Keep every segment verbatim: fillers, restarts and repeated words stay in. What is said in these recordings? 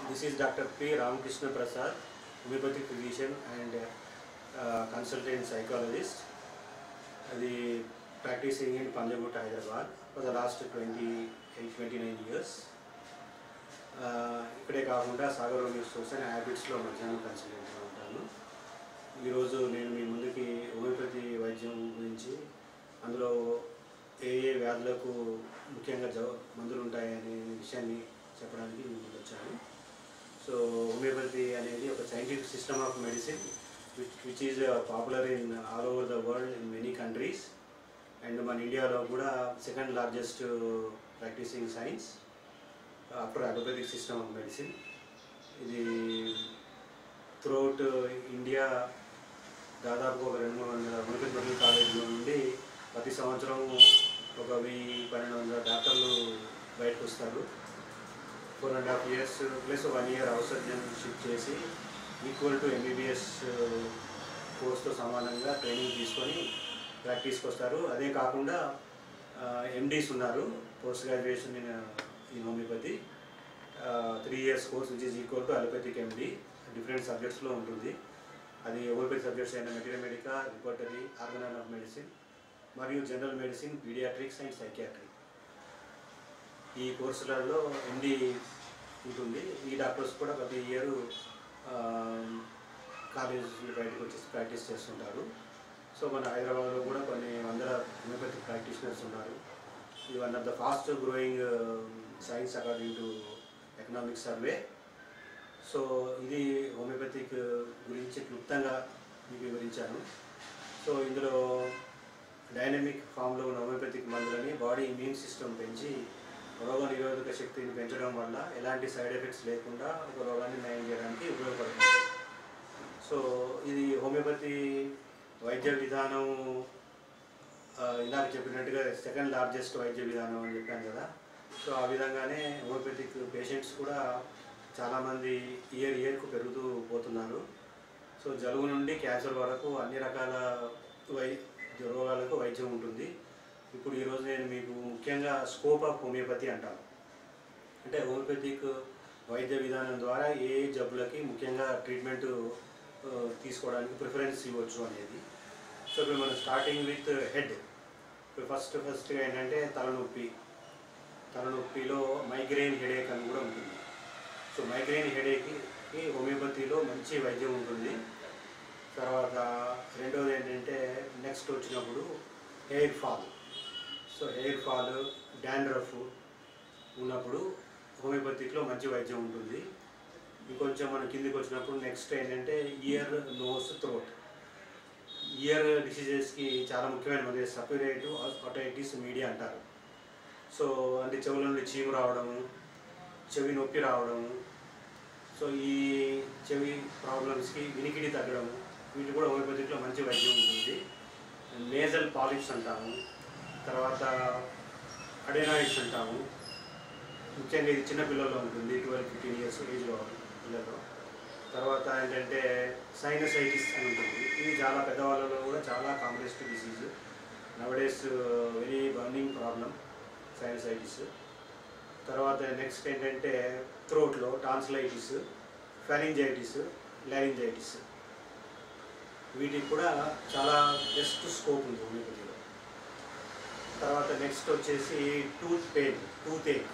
This is Doctor P. Ramakrishna Prasad, homeopathic physician and uh, consultant psychologist. The practicing in Panjagut, Hyderabad for the last twenty-eight, twenty-nine years. ఇక్కడే కాకుండా Sagar homeo stores and హ్యాబిట్స్లో మధ్యాహ్నం కన్సల్టెంట్గా ఉంటాను. ఈరోజు నేను మీ ముందుకి హోమియోపతి వైద్యం గురించి, అందులో ఏ ఏ వ్యాధులకు ముఖ్యంగా జవ మందులు ఉంటాయనే విషయాన్ని చెప్పడానికి ముందుకు వచ్చాను. సో హోమియోపతి అనేది ఒక scientific system of medicine which which is popular in all over the world in many countries. And మన ఇండియాలో కూడా second largest practising science after allopathic system of medicine. ఇది త్రూఅవుట్ ఇండియా దాదాపు ఒక రెండు మూడు వందల హోమియోపతి మెడికల్ కాలేజీలో నుండి ప్రతి సంవత్సరం ఒక వెయ్యి పన్నెండు వందల డాక్టర్లు బయటకు వస్తారు. Four and half years plus one year ఔషధ్యంషిప్ చేసి ఈక్వల్ టు ఎంబీబీఎస్ కోర్స్తో సమానంగా ట్రైనింగ్ తీసుకొని ప్రాక్టీస్కి వస్తారు. అదే కాకుండా ఎండీస్ ఉన్నారు, post graduation in in homeopathy, three years course which is equal to allopathic MD. Different సబ్జెక్ట్స్లో ఉంటుంది. అది హోమియోపతి సబ్జెక్ట్స్ అయిన materia medica, repertory, organon of medicine మరియు general medicine, paediatrics and psychiatry. ఈ కోర్సులలో ఎండి ఉంటుంది. ఈ డాక్టర్స్ కూడా ప్రతి ఇయర్ కాలేజ్ బయటకు వచ్చేసి ప్రాక్టీస్ చేస్తుంటారు. సో మన హైదరాబాద్లో కూడా కొన్ని వందల హోమియోపతి ప్రాక్టీషనర్స్ ఉన్నారు. ఇది one of the fast growing science according to economic survey. So ఇది హోమియోపతిక్ గురించి క్లుప్తంగా మీకు వివరించాను. సో ఇందులో డైనమిక్ ఫామ్లో ఉన్న హోమియోపతిక్ మందులని బాడీ ఇమ్యూన్ సిస్టమ్ పెంచి రోగ నిరోధక శక్తిని పెంచడం వల్ల ఎలాంటి సైడ్ ఎఫెక్ట్స్ లేకుండా ఒక రోగాన్ని నయం చేయడానికి ఉపయోగపడుతుంది. సో ఇది హోమియోపతి వైద్య విధానం ఇందాక చెప్పినట్టుగా సెకండ్ లార్జెస్ట్ వైద్య విధానం అని చెప్పాను కదా. సో ఆ విధంగానే హోమియోపతిక్ పేషెంట్స్ కూడా చాలామంది ఇయర్ ఇయర్కు పెరుగుతూ పోతున్నారు. సో జలుబు నుండి క్యాన్సర్ వరకు అన్ని రకాల వై రోగాలకు వైద్యం ఉంటుంది. ఇప్పుడు ఈరోజు నేను మీకు ముఖ్యంగా స్కోప్ ఆఫ్ హోమియోపతి అంటాను. అంటే హోమియోపతిక్ వైద్య విధానం ద్వారా ఏ జబ్బులకి ముఖ్యంగా ట్రీట్మెంట్ తీసుకోవడానికి ప్రిఫరెన్స్ ఇవ్వచ్చు అనేది. సో ఇప్పుడు మనం స్టార్టింగ్ విత్ హెడ్. ఇప్పుడు ఫస్ట్ ఫస్ట్ ఏంటంటే తలనొప్పి. తలనొప్పిలో మైగ్రెయిన్ హెడేక్ అని కూడా ఉంటుంది. సో మైగ్రెయిన్ హెడేక్కి హోమియోపతిలో మంచి వైద్యం ఉంటుంది. తర్వాత రెండోది ఏంటంటే నెక్స్ట్ వచ్చినప్పుడు hair fall. So hair fall, dandruff ఉన్నప్పుడు హోమియోపతిక్లో మంచి వైద్యం ఉంటుంది. ఇంకొంచెం మనం కిందికి వచ్చినప్పుడు నెక్స్ట్ ఏంటంటే ఇయర్, నోస్, థ్రోట్. ఇయర్ డిసీజెస్కి చాలా ముఖ్యమైన మంది సపరేటు ఆటైటిస్ మీడియా అంటారు. సో అంటే చెవుల నుండి చీము రావడము, చెవి నొప్పి రావడము, సో ఈ చెవి ప్రాబ్లమ్స్కి వినికిడి తగ్గడము, వీటి కూడా హోమియోపతిక్లో మంచి వైద్యం ఉంటుంది. నేజల్ పాలిప్స్ అంటాము, తర్వాత అడెనాయిడ్స్ అంటాము. ముఖ్యంగా ఇది చిన్నపిల్లల్లో ఉంటుంది, ట్వెల్వ్ ఫిఫ్టీన్ ఇయర్స్ ఏజ్లో పిల్లల్లో. తర్వాత ఏంటంటే సైనసైటిస్ అని ఉంటుంది. ఇది చాలా పెద్దవాళ్ళలో కూడా చాలా commonest disease. Nowadays very burning problem sinusitis. తర్వాత నెక్స్ట్ ఏంటంటే థ్రోట్లో టాన్సిలైటిస్, ఫెరింజైటిస్, లారింజైటిస్. వీటికి కూడా చాలా బెస్ట్ స్కోప్ ఉంది హోమియోపతిలో. తర్వాత నెక్స్ట్ వచ్చేసి tooth pain, toothache.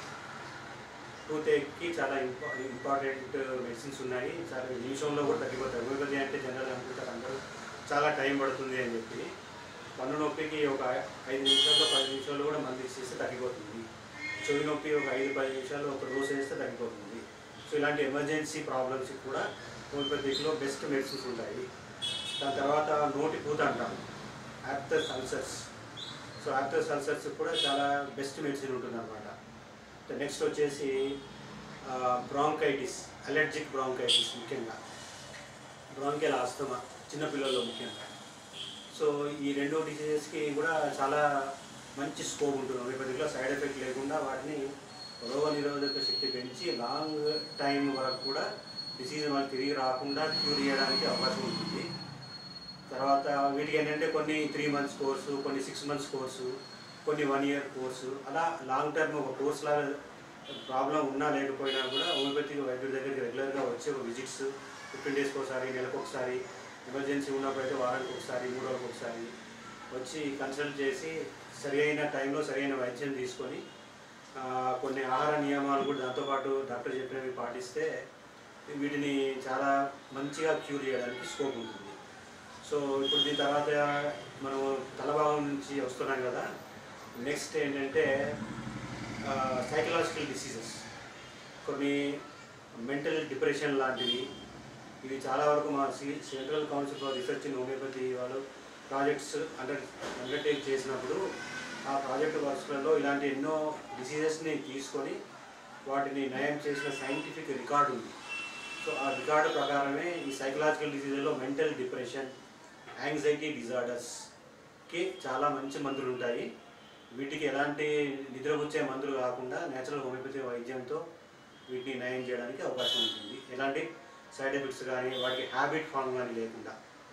Tooth ఏక్కి చాలా ఇంపా ఇంపార్టెంట్ మెడిసిన్స్ ఉన్నాయి. చాలా నిమిషంలో కూడా తగ్గిపోతాయి. హోమియోపతి అంటే జనరల్ అనుకుంటారు అందరూ చాలా టైం పడుతుంది అని చెప్పి. పన్ను నొప్పికి ఒక ఐదు నిమిషాల్లో పది నిమిషాల్లో కూడా మందు ఇస్తే తగ్గిపోతుంది. చెవి నొప్పి ఒక ఐదు పది నిమిషాల్లో ఒక డోస్ వేస్తే తగ్గిపోతుంది. సో ఇలాంటి ఎమర్జెన్సీ ప్రాబ్లమ్స్కి కూడా హోమియోపతిక్లో బెస్ట్ మెడిసిన్స్ ఉంటాయి. దాని తర్వాత నోటి పూత అంటాము, aphthous ulcers. So aphthous ulcers కూడా చాలా బెస్ట్ మెడిసిన్ ఉంటుంది అన్నమాట. నెక్స్ట్ వచ్చేసి బ్రాంకైటిస్, అలర్జిక్ బ్రాంకైటిస్, ముఖ్యంగా బ్రాంకియల్ ఆస్తమా చిన్నపిల్లల్లో ముఖ్యంగా. సో ఈ రెండు డిసీజెస్కి కూడా చాలా మంచి స్కోప్ ఉంటుంది హోమియోపతిలో. సైడ్ ఎఫెక్ట్ లేకుండా వాటిని రోగ నిరోధక శక్తి పెంచి లాంగ్ టైం వరకు కూడా డిసీజ్ మనకు తిరిగి రాకుండా క్యూర్ చేయడానికి అవకాశం ఉంటుంది. తర్వాత వీటికి ఏంటంటే కొన్ని త్రీ మంత్స్ కోర్సు, కొన్ని సిక్స్ మంత్స్ కోర్సు, కొన్ని వన్ ఇయర్ కోర్సు, అలా లాంగ్ టర్మ్ ఒక కోర్స్ లాగా ప్రాబ్లం ఉన్నా లేకపోయినా కూడా హోమియోపతిక్ వైద్యుడి దగ్గరికి రెగ్యులర్గా వచ్చి ఒక విజిట్స్ ఫిఫ్టీన్ డేస్కి ఒకసారి, నెలకు ఒకసారి, ఎమర్జెన్సీ ఉన్నప్పుడు అయితే వారానికి ఒకసారి, మూడు రోజులకు ఒకసారి వచ్చి కన్సల్ట్ చేసి సరి అయిన టైంలో సరైన వైద్యం తీసుకొని కొన్ని ఆహార నియమాలు కూడా దాంతోపాటు డాక్టర్ చెప్పినవి పాటిస్తే వీటిని చాలా మంచిగా క్యూర్ చేయడానికి స్కోప్ ఉంటుంది. సో ఇప్పుడు దీని తర్వాత మనం తలభాగం నుంచి వస్తున్నాం కదా, నెక్స్ట్ ఏంటంటే సైకలాజికల్ డిసీజెస్, కొన్ని మెంటల్ డిప్రెషన్ లాంటివి. ఇవి చాలా వరకు మా C central council for research in homeopathy వాళ్ళు ప్రాజెక్ట్స్ అండర్ అండర్టేక్ చేసినప్పుడు ఆ ప్రాజెక్ట్ వర్క్స్లలో ఇలాంటి ఎన్నో డిసీజెస్ని తీసుకొని వాటిని నయం చేసిన సైంటిఫిక్ రికార్డు ఉంది. సో ఆ రికార్డు ప్రకారమే ఈ సైకలాజికల్ డిసీజెస్లో మెంటల్ డిప్రెషన్, యాంగ్జైటీ డిజార్డర్స్కి చాలా మంచి మందులు ఉంటాయి. వీటికి ఎలాంటి నిద్రపుచ్చే మందులు కాకుండా నేచురల్ హోమియోపతి వైద్యంతో వీటిని నయం చేయడానికి అవకాశం ఉంటుంది. ఎలాంటి సైడ్ ఎఫెక్ట్స్ కానీ వాటికి హ్యాబిట్ ఫామ్ కానీ లేకుండా.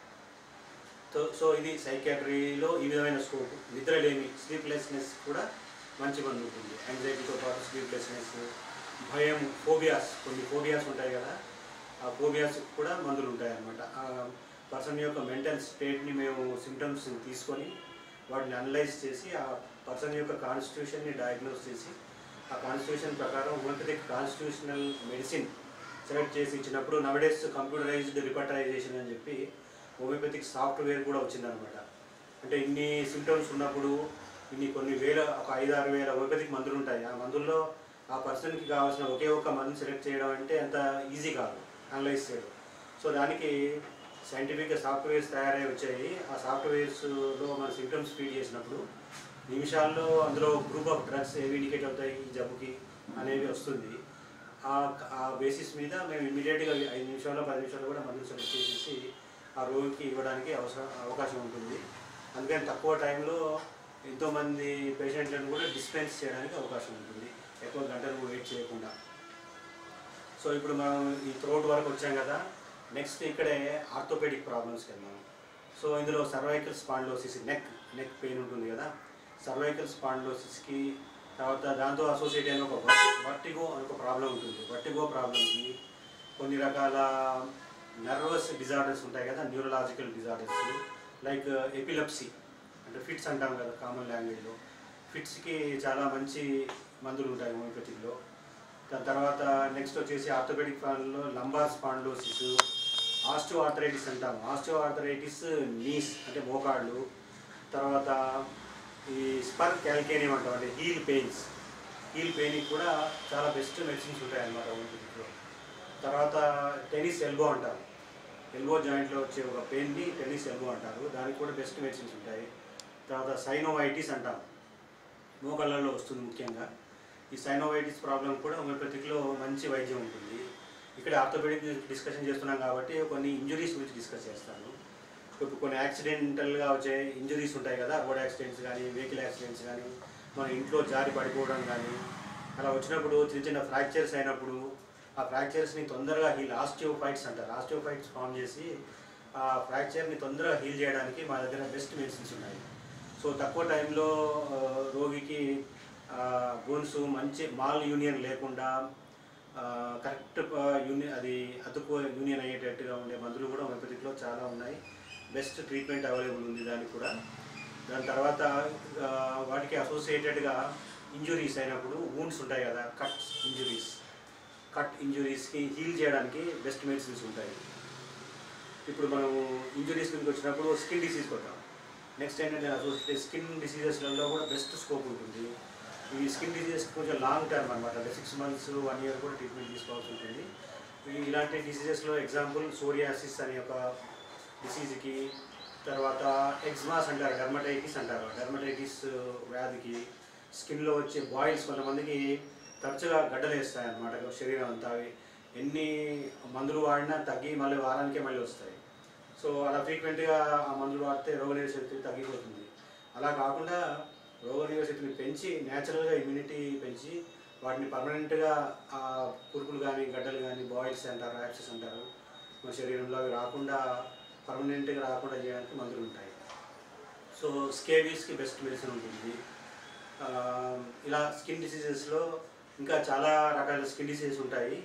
సో సో ఇది సైకాట్రీలో ఈ విధమైన స్కోప్. నిద్రలేమి, స్లీప్లెస్నెస్ కూడా మంచి మందు ఉంటుంది. యాంగ్జైటీతో పాటు స్లీప్లెస్నెస్, భయం, ఫోబియాస్, కొన్ని ఫోబియాస్ ఉంటాయి కదా, ఆ ఫోబియాస్ కూడా మందులు ఉంటాయి అన్నమాట. ఆ పర్సన్ యొక్క మెంటల్ స్టేట్ని మేము సిమ్టమ్స్ తీసుకొని వాటిని అనలైజ్ చేసి ఆ పర్సన్ యొక్క కాన్స్టిట్యూషన్ని డయాగ్నోస్ చేసి ఆ కాన్స్టిట్యూషన్ ప్రకారం హోమియోపతిక్ కాన్స్టిట్యూషనల్ మెడిసిన్ సెలెక్ట్ చేసి ఇచ్చినప్పుడు నవడేస్ కంప్యూటరైజ్డ్ రిపర్టరైజేషన్ అని చెప్పి హోమియోపతిక్ సాఫ్ట్వేర్ కూడా వచ్చిందనమాట. అంటే ఇన్ని సిమ్టమ్స్ ఉన్నప్పుడు ఇన్ని కొన్ని వేల, ఒక ఐదు ఆరు వేల హోమియోపతిక్ మందులు ఉంటాయి. ఆ మందుల్లో ఆ పర్సన్కి కావాల్సిన ఒకే ఒక్క మందు సెలెక్ట్ చేయడం అంటే అంత ఈజీ కాదు, అనలైజ్ చేయడం. సో దానికి సైంటిఫిక్గా సాఫ్ట్వేర్స్ తయారై వచ్చాయి. ఆ సాఫ్ట్వేర్స్లో మన సిమ్టమ్స్ ఫీడ్ చేసినప్పుడు నిమిషాల్లో అందులో గ్రూప్ ఆఫ్ డ్రగ్స్ ఏవి ఇండికేట్ అవుతాయి ఈ జబ్బుకి అనేవి వస్తుంది. ఆ బేసిస్ మీద మేము ఇమీడియట్గా ఐదు నిమిషాల్లో పది నిమిషాల్లో కూడా మందులు సెలెక్ట్ చేసేసి ఆ రోగికి ఇవ్వడానికి అవసరం అవకాశం ఉంటుంది. అందుకని తక్కువ టైంలో ఎంతోమంది పేషెంట్లను కూడా డిస్పెన్స్ చేయడానికి అవకాశం ఉంటుంది, ఎక్కువ గంటలు వెయిట్ చేయకుండా. సో ఇప్పుడు మనం ఈ థ్రోట్ వరకు వచ్చాం కదా, నెక్స్ట్ ఇక్కడే ఆర్థోపెడిక్ ప్రాబ్లమ్స్కి వెళ్దాం. సో ఇందులో cervical spondylosis, neck neck pain ఉంటుంది కదా, సర్వైకల్ స్పాండిలోసిస్కి తర్వాత దాంతో అసోసియేట్ అయిన ఒక వర్టిగో అని ఒక ప్రాబ్లం ఉంటుంది. వర్టిగో ప్రాబ్లంకి కొన్ని రకాల నర్వస్ డిజార్డర్స్ ఉంటాయి కదా, న్యూరలాజికల్ డిజార్డర్స్ లైక్ ఎపిలెప్సీ అంటే ఫిట్స్ అంటాం కదా కామన్ లాంగ్వేజ్లో. ఫిట్స్కి చాలా మంచి మందులు ఉంటాయి హోమియోపతిలో. దాని తర్వాత నెక్స్ట్ వచ్చేసి ఆర్థోపెడిక్ ప్రాబ్లంలో లంబార్ స్పాండిలోసిస్, ఆస్టియో ఆర్థరైటిస్ అంటాము. ఆస్టియో ఆర్థరైటిస్ నీస్ అంటే మోకాళ్ళు, తర్వాత ఈ స్పర్ క్యాల్కేనియం అంటాం అంటే హీల్ పెయిన్స్. హీల్ పెయిన్కి కూడా చాలా బెస్ట్ మెడిసిన్స్ ఉంటాయి అన్నమాట హోమియోపతిలో. తర్వాత టెన్నిస్ ఎల్బో అంటారు, ఎల్బో జాయింట్లో వచ్చే ఒక పెయిన్ని టెన్నిస్ ఎల్బో అంటారు, దానికి కూడా బెస్ట్ మెడిసిన్స్ ఉంటాయి. తర్వాత సైనోవైటిస్ అంటాం, మోకాళ్ళలో వస్తుంది ముఖ్యంగా. ఈ సైనోవైటిస్ ప్రాబ్లం కూడా హోమియోపతిలో మంచి వైద్యం ఉంటుంది. ఇక్కడ ఆర్థోపెడిక్ డిస్కషన్ చేస్తున్నాం కాబట్టి కొన్ని ఇంజురీస్ గురించి డిస్కస్ చేస్తాను. ఇప్పుడు కొన్ని యాక్సిడెంటల్గా వచ్చే ఇంజురీస్ ఉంటాయి కదా, రోడ్ యాక్సిడెంట్స్ కానీ, వెహికల్ యాక్సిడెంట్స్ కానీ, మన ఇంట్లో జారి పడిపోవడం కానీ, అలా వచ్చినప్పుడు చిన్న చిన్న ఫ్రాక్చర్స్ అయినప్పుడు ఆ ఫ్రాక్చర్స్ని తొందరగా హీల్, ఆస్టియోఫైట్స్ అంటారు, ఆస్టియోఫైట్స్ ఫామ్ చేసి ఆ ఫ్రాక్చర్ని తొందరగా హీల్ చేయడానికి మా దగ్గర బెస్ట్ మెడిసిన్స్ ఉన్నాయి. సో తక్కువ టైంలో రోగికి బోన్స్ మంచి మాల్ యూనియన్ లేకుండా కరెక్ట్ యూనియన్ అది అతుకు యూనియన్ అయ్యేటట్టుగా ఉండే మందులు కూడా హోమియోపతిలో చాలా ఉన్నాయి. బెస్ట్ ట్రీట్మెంట్ అవైలబుల్ ఉంది దానికి కూడా. దాని తర్వాత వాటికి అసోసియేటెడ్గా ఇంజురీస్ అయినప్పుడు వూండ్స్ ఉంటాయి కదా, కట్ ఇంజురీస్, కట్ ఇంజురీస్కి హీల్ చేయడానికి బెస్ట్ మెడిసిన్స్ ఉంటాయి. ఇప్పుడు మనం ఇంజురీస్ గురించి వచ్చినప్పుడు స్కిన్ డిసీజ్కి వద్దాం. నెక్స్ట్ ఏంటంటే అసోసియేటెడ్ స్కిన్ డిసీజెస్లలో కూడా బెస్ట్ స్కోప్ ఉంటుంది. ఈ స్కిన్ డిసీజెస్ కొంచెం లాంగ్ టర్మ్ అనమాట, అంటే సిక్స్ మంత్స్ వన్ ఇయర్ కూడా ట్రీట్మెంట్ తీసుకోవాల్సి ఉంటుంది. ఇలాంటి డిసీజెస్లో ఎగ్జాంపుల్ సోరియాసిస్ అనే ఒక డిసీజ్కి, తర్వాత ఎగ్జ్మాస్ అంటారు, డర్మటైటిస్ అంటారు, డర్మటైటిస్ వ్యాధికి, స్కిన్లో వచ్చే బాయిల్స్, కొంతమందికి తరచుగా గడ్డలు వేస్తాయి అన్నమాట శరీరం అంతా. ఎన్ని మందులు వాడినా తగ్గి మళ్ళీ వారానికే మళ్ళీ వస్తాయి. సో అలా ఫ్రీక్వెంట్గా ఆ మందులు వాడితే రోగనిరోధక శక్తి తగ్గిపోతుంది. అలా కాకుండా రోగనిరోధక శక్తిని పెంచి న్యాచురల్గా ఇమ్యూనిటీ పెంచి వాటిని పర్మనెంట్గా ఆ కురుపులు కానీ, గడ్డలు కానీ, బాయిల్స్ అంటారు, ర్యాషెస్ అంటారు, మన శరీరంలో అవి రాకుండా పర్మనెంట్గా రాకుండా చేయడానికి మందులు ఉంటాయి. సో స్కేబీస్కి బెస్ట్ మెడిసిన్ ఉంటుంది. ఇలా స్కిన్ డిసీజెస్లో ఇంకా చాలా రకాల స్కిన్ డిసీజెస్ ఉంటాయి.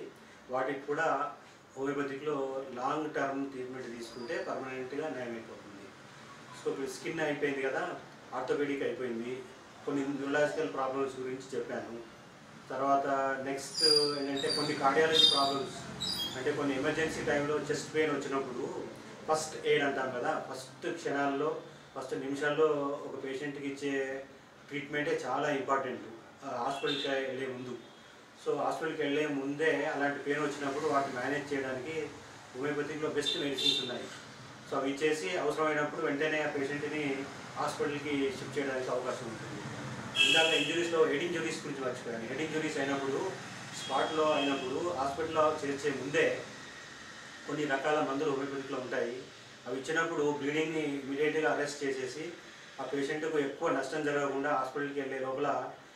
వాటికి కూడా హోమియోపతిక్లో లాంగ్ టర్మ్ ట్రీట్మెంట్ తీసుకుంటే పర్మనెంట్గా నయం అయిపోతుంది. సో ఇప్పుడు స్కిన్ అయిపోయింది కదా, ఆర్థోపెడిక్ అయిపోయింది, కొన్ని న్యూరలాజికల్ ప్రాబ్లమ్స్ గురించి చెప్పాను. తర్వాత నెక్స్ట్ ఏంటంటే కొన్ని కార్డియాలజీ ప్రాబ్లమ్స్, అంటే కొన్ని ఎమర్జెన్సీ టైంలో చెస్ట్ పెయిన్ వచ్చినప్పుడు ఫస్ట్ ఎయిడ్ అంటాం కదా, ఫస్ట్ క్షణాల్లో ఫస్ట్ నిమిషాల్లో ఒక పేషెంట్కి ఇచ్చే ట్రీట్మెంటే చాలా ఇంపార్టెంట్ హాస్పిటల్కి వెళ్ళే ముందు. సో హాస్పిటల్కి వెళ్ళే ముందే అలాంటి పెయిన్ వచ్చినప్పుడు వాటిని మేనేజ్ చేయడానికి హోమియోపతిక్లో బెస్ట్ మెడిసిన్స్ ఉన్నాయి. సో అవి ఇచ్చేసి అవసరమైనప్పుడు వెంటనే ఆ పేషెంట్ని హాస్పిటల్కి షిఫ్ట్ చేయడానికి అవకాశం ఉంటుంది. ఇందాక ఇంజురీస్లో హెడ్ ఇంజురీస్ గురించి మర్చిపోయాను. హెడ్ ఇంజురీస్ అయినప్పుడు స్పాట్లో అయినప్పుడు హాస్పిటల్లో చేర్చే ముందే కొన్ని రకాల మందులు హోమియోపతిక్లో ఉంటాయి. అవి ఇచ్చినప్పుడు బ్లీడింగ్ని ఇమీడియట్గా అరెస్ట్ చేసేసి ఆ పేషెంట్కు ఎక్కువ నష్టం జరగకుండా హాస్పిటల్కి వెళ్ళే లోపల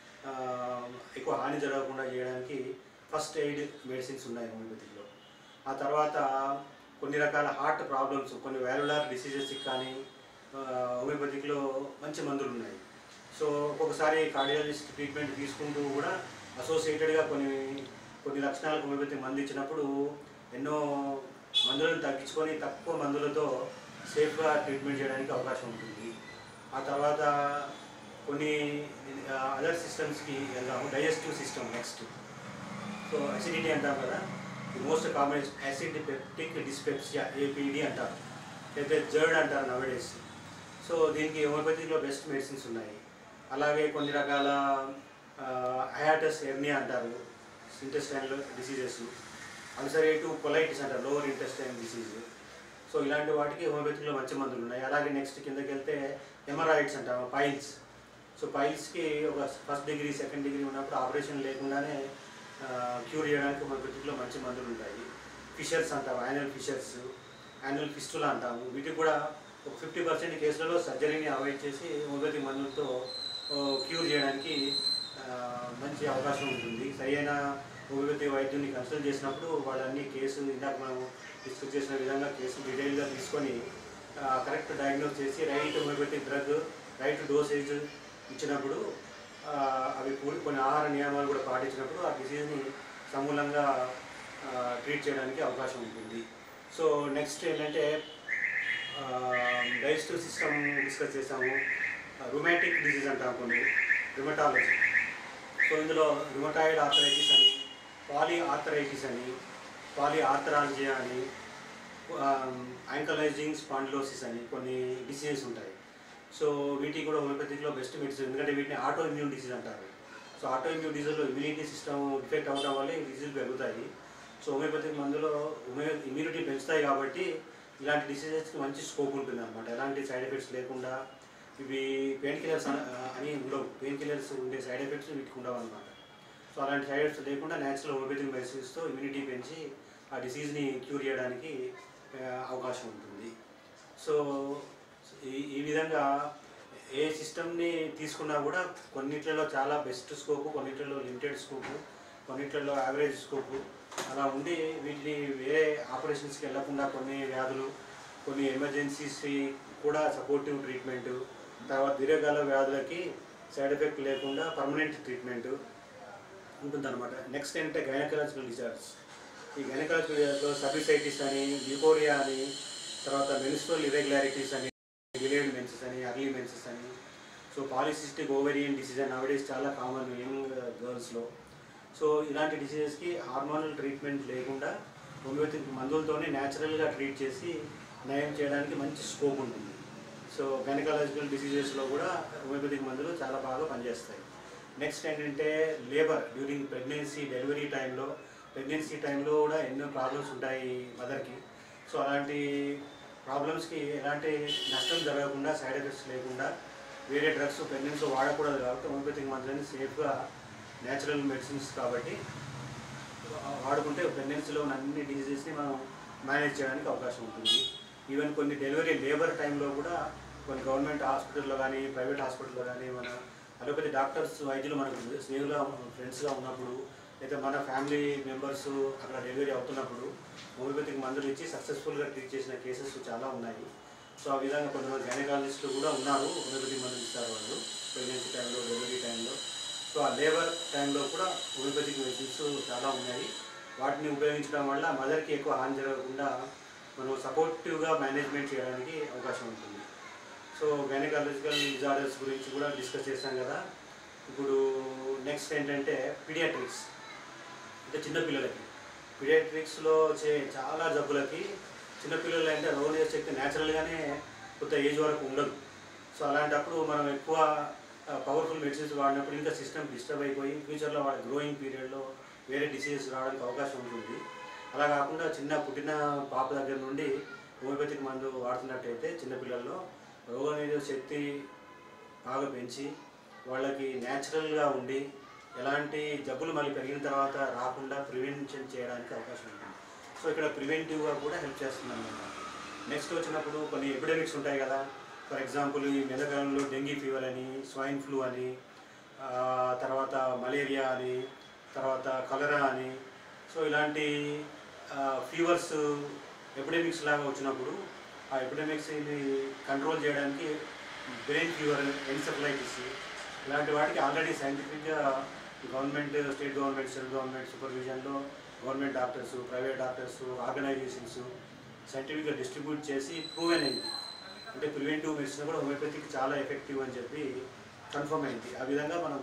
ఎక్కువ హాని జరగకుండా చేయడానికి ఫస్ట్ ఎయిడ్ మెడిసిన్స్ ఉన్నాయి హోమియోపతిక్లో. ఆ తర్వాత కొన్ని రకాల హార్ట్ ప్రాబ్లమ్స్, కొన్ని వాల్వులార్ డిసీజెస్కి కానీ హోమియోపతిక్లో మంచి మందులు ఉన్నాయి. సో ఒక్కొక్కసారి కార్డియాలజిస్ట్ ట్రీట్మెంట్ తీసుకుంటూ కూడా అసోసియేటెడ్గా కొన్ని కొన్ని లక్షణాలకు హోమియోపతి మందు ఇచ్చినప్పుడు ఎన్నో మందులను తగ్గించుకొని తక్కువ మందులతో సేఫ్గా ట్రీట్మెంట్ చేయడానికి అవకాశం ఉంటుంది. ఆ తర్వాత కొన్ని అదర్ సిస్టమ్స్కి వెళ్దాము. Digestive system next. So acidity అంటాం కదా, the most common acid peptic dyspepsia APD అంటారు, అయితే జర్డ్ అంటారు నవడేస్. సో దీనికి హోమియోపతిలో బెస్ట్ మెడిసిన్స్ ఉన్నాయి. అలాగే కొన్ని రకాల హయాటస్ హెర్నియా అంటారు, ఇంటెస్టైనల్ డిసీజెస్, అల్సరేటివ్ కొలైటిస్ అంటారు, లోవర్ ఇంటెస్టైన్ డిసీజ్. సో ఇలాంటి వాటికి హోమియోపతిలో మంచి మందులు ఉన్నాయి. అలాగే నెక్స్ట్ కిందకి వెళ్తే హెమరాయిడ్స్ అంటాము, పైల్స్. సో పైల్స్కి ఒక ఫస్ట్ డిగ్రీ సెకండ్ డిగ్రీ ఉన్నప్పుడు ఆపరేషన్ లేకుండానే క్యూర్ చేయడానికి హోమియోపతిలో మంచి మందులు ఉంటాయి. ఫిషర్స్ అంటాము, యాన్యువల్ ఫిషర్స్, యాన్యువల్ ఫిస్టులా అంటాము. వీటికి కూడా ఒక ఫిఫ్టీ పర్సెంట్ కేసులలో సర్జరీని అవాయిడ్ చేసి హోమియోపతి మందులతో క్యూర్ చేయడానికి మంచి అవకాశం ఉంటుంది. సరైన హోమియోపతి వైద్యుని కన్సల్ట్ చేసినప్పుడు వాళ్ళన్ని కేసు ఇందాక మనం డిస్కస్ చేసిన విధంగా కేసు డీటెయిల్గా తీసుకొని కరెక్ట్ డయాగ్నోస్ చేసి right homeopathic drug right dosage ఇచ్చినప్పుడు అవి కొన్ని ఆహార నియమాలు కూడా పాటించినప్పుడు ఆ డిసీజ్ని సమూలంగా ట్రీట్ చేయడానికి అవకాశం ఉంటుంది. సో నెక్స్ట్ ఏంటంటే డైజెస్టివ్ సిస్టమ్ డిస్కస్ చేసాము. రుమాటిక్ డిసీజ్ అంటాం కొన్ని, రుమటాలజీ. సో ఇందులో రుమటాయిడ్ ఆర్థరైటిస్ అని, పాలీ ఆర్థరైటిస్ అని, పాలీ ఆర్థరాలజియా అని, యాంకలైజింగ్ స్పాండిలోసిస్ అని కొన్ని డిసీజెస్ ఉంటాయి. సో వీటికి కూడా హోమియోపతిక్లో బెస్ట్ మెడిసిన్, ఎందుకంటే వీటిని ఆటో ఇమ్యూన్ డిసీజ్ అంటారు. సో ఆటో ఇమ్యూన్ డిసీజ్లో ఇమ్యూనిటీ సిస్టమ్ డిఫెక్ట్ అవ్వడం వల్ల ఈ డిసీజ్ పెరుగుతాయి. సో హోమియోపతిక్ మందులో హోమియో ఇమ్యూనిటీ పెంచుతాయి కాబట్టి ఇలాంటి డిసీజెస్కి మంచి స్కోప్ ఉంటుంది అనమాట. ఎలాంటి సైడ్ ఎఫెక్ట్స్ లేకుండా. ఇవి పెయిన్ కిల్లర్స్ అని ఉండవు, పెయిన్ కిల్లర్స్ ఉండే సైడ్ ఎఫెక్ట్స్ వీటికి ఉండవు అనమాట. సో అలాంటి సైడ్ ఎఫెక్ట్స్ లేకుండా న్యాచురల్ హోమియోపతిక్ మెడిసిన్స్తో ఇమ్యూనిటీ పెంచి ఆ డిసీజ్ని క్యూర్ చేయడానికి అవకాశం ఉంటుంది. సో ఈ ఈ విధంగా ఏ సిస్టమ్ని తీసుకున్నా కూడా కొన్నిట్లలో చాలా బెస్ట్ స్కోపు, కొన్నిట్లలో లిమిటెడ్ స్కోపు, కొన్నిట్లలో యావరేజ్ స్కోపు అలా ఉండి వీటిని వేరే ఆపరేషన్స్కి వెళ్లకుండా కొన్ని వ్యాధులు, కొన్ని ఎమర్జెన్సీస్ కూడా సపోర్టివ్ ట్రీట్మెంటు, తర్వాత దీర్ఘకాల వ్యాధులకి సైడ్ ఎఫెక్ట్ లేకుండా పర్మనెంట్ ట్రీట్మెంట్ ఉంటుందన్నమాట. నెక్స్ట్ ఏంటంటే గైనకలాజికల్ డిజార్డర్స్. ఈ గైనకలాజికల్ డిజార్డర్స్లో సర్విసైటిస్ అని, లికోరియా అని, తర్వాత మెన్స్ట్రువల్ ఇర్రెగ్యులారిటీస్ అని, డిలేడ్ మెన్సెస్ అని, అర్లీ మెన్సెస్ అని, సో పాలిసిస్టిక్ ఓవేరియన్ డిసీజ్ అని నవడేస్ చాలా కామన్ యంగ్ గర్ల్స్లో. సో ఇలాంటి డిసీజెస్కి హార్మోనల్ ట్రీట్మెంట్ లేకుండా హోమియోపతిక్ మందులతోనే న్యాచురల్గా ట్రీట్ చేసి నయం చేయడానికి మంచి స్కోప్ ఉంటుంది. సో గైనకాలజికల్ డిసీజెస్లో కూడా హోమియోపతిక్ మందులు చాలా బాగా పనిచేస్తాయి. నెక్స్ట్ ఏంటంటే లేబర్ డ్యూరింగ్ ప్రెగ్నెన్సీ, డెలివరీ టైంలో, ప్రెగ్నెన్సీ టైంలో కూడా ఎన్నో ప్రాబ్లమ్స్ ఉంటాయి మదర్కి. సో అలాంటి ప్రాబ్లమ్స్కి ఎలాంటి నష్టం జరగకుండా, సైడ్ ఎఫెక్ట్స్ లేకుండా వేరే డ్రగ్స్ ప్రెగ్నెన్సీ వాడకూడదు కాబట్టి హోమియోపతిక్ మందులని సేఫ్గా న్యాచురల్ మెడిసిన్స్ కాబట్టి వాడుకుంటే ప్రెగ్నెన్సీలో ఉన్న అన్ని డిసీజెస్ని మనం మేనేజ్ చేయడానికి అవకాశం ఉంటుంది. ఈవెన్ కొన్ని డెలివరీ లేబర్ టైంలో కూడా కొన్ని గవర్నమెంట్ హాస్పిటల్లో కానీ ప్రైవేట్ హాస్పిటల్లో కానీ మన అలోపతి డాక్టర్స్ వైద్యులు మనకు స్నేహితులుగా ఫ్రెండ్స్గా ఉన్నప్పుడు లేదా మన ఫ్యామిలీ మెంబర్స్ అక్కడ డెలివరీ అవుతున్నప్పుడు హోమియోపతిక్ మందులు ఇచ్చి సక్సెస్ఫుల్గా ట్రీట్ చేసిన కేసెస్ చాలా ఉన్నాయి. సో ఆ విధంగా కొంతమంది గైనకాలజిస్టులు కూడా ఉన్నారు, హోమియోపతిక్ మందులు ఇస్తారు వాళ్ళు ప్రెగ్నెన్సీ టైంలో, డెలివరీ టైంలో. సో ఆ లేబర్ టైంలో కూడా హోమియోపతిక్ మెడిసిన్స్ చాలా ఉన్నాయి. వాటిని ఉపయోగించడం వల్ల మదర్కి ఎక్కువ హాని జరగకుండా మనం సపోర్టివ్గా మేనేజ్మెంట్ చేయడానికి అవకాశం ఉంటుంది. సో గైనకాలజికల్ డిజార్డర్స్ గురించి కూడా డిస్కస్ చేశాం కదా. ఇప్పుడు నెక్స్ట్ ఏంటంటే పీడియాట్రిక్స్, అంటే చిన్నపిల్లలకి. పీడియాట్రిక్స్లో వచ్చే చాలా జబ్బులకి చిన్నపిల్లలు అంటే రోగనిరోధక శక్తి న్యాచురల్గానే కొంత ఏజ్ వరకు ఉండదు. సో అలాంటప్పుడు మనం ఎక్కువ పవర్ఫుల్ మెడిసిన్స్ వాడినప్పుడు ఇంకా సిస్టమ్ డిస్టర్బ్ అయిపోయి ఫ్యూచర్లో వాళ్ళ గ్రోయింగ్ పీరియడ్లో వేరే డిసీజెస్ రావడానికి అవకాశం ఉంటుంది. అలా కాకుండా చిన్న పుట్టిన పాప దగ్గర నుండి హోమియోపతిక్ మందు వాడుతున్నట్టయితే చిన్నపిల్లల్లో రోగనిరోధక శక్తి బాగా పెంచి వాళ్ళకి న్యాచురల్గా ఉండి ఎలాంటి జబ్బులు మళ్ళీ పెరిగిన తర్వాత రాకుండా ప్రివెన్షన్ చేయడానికి అవకాశం ఉంటుంది. సో ఇక్కడ ప్రివెంటివ్గా కూడా హెల్ప్ చేస్తుంది అన్నమాట. నెక్స్ట్ వచ్చినప్పుడు కొన్ని ఎపిడెమిక్స్ ఉంటాయి కదా. ఫర్ ఎగ్జాంపుల్ ఈ మెదకాలంలో డెంగీ ఫీవర్ అని, స్వైన్ ఫ్లూ అని, తర్వాత మలేరియా అని, తర్వాత కలరా అని. సో ఇలాంటి ఫీవర్స్ ఎపిడెమిక్స్ లాగా వచ్చినప్పుడు ఆ ఎపిడెమిక్స్ని కంట్రోల్ చేయడానికి బ్రెయిన్ ఫీవర్, ఎన్సెఫలైటిస్ ఇలాంటి వాటికి ఆల్రెడీ సైంటిఫిక్గా government, state government, central government సూపర్విజన్లో government doctors, private doctors, organisations సైంటిఫిక్గా డిస్ట్రిబ్యూట్ చేసి ప్రూవెన్ అయింది. అంటే ప్రివెంటివ్ మెడిసిన్ కూడా హోమియోపతికి చాలా ఎఫెక్టివ్ అని చెప్పి కన్ఫర్మ్ అయింది. ఆ విధంగా మనం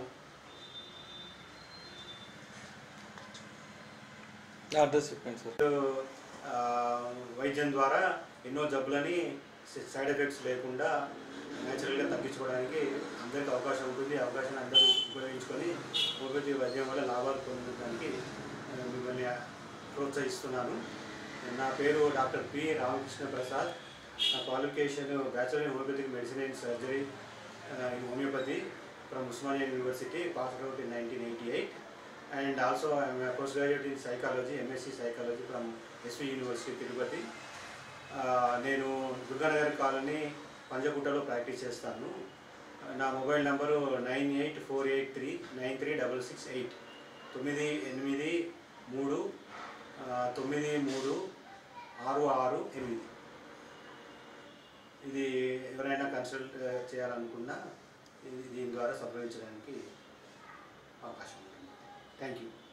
అడ్రస్ చెప్పండి సార్. వైద్యం ద్వారా ఎన్నో జబ్బులని సైడ్ ఎఫెక్ట్స్ లేకుండా న్యాచురల్గా తగ్గించుకోవడానికి అందరికీ అవకాశం ఉంటుంది. అవకాశాన్ని అందరూ ఉపయోగించుకొని హోమియోపతి వైద్యం వల్ల లాభాలు పొందడానికి మిమ్మల్ని ప్రోత్సహిస్తున్నాను. నా పేరు డాక్టర్ పి రామకృష్ణ ప్రసాద్. నా qualification bachelor in homeopathic medicine and surgery in homeopathy from Osmania University, passed out in nineteen eighty eight. And also I am a postgraduate in psychology, M S c psychology from S V University Tirupati. నేను Durganagar colony పంజగుట్టలో practice చేస్తాను. నా mobile number nine eight four eight three nine three double six eight తొమ్మిది ఎనిమిది మూడు తొమ్మిది మూడు ఆరు ఆరు ఎనిమిది. ఇది ఎవరైనా కన్సల్ట్ చేయాలనుకున్నా దీని ద్వారా సంప్రదించడానికి అవకాశం ఉంటుంది. Thank you.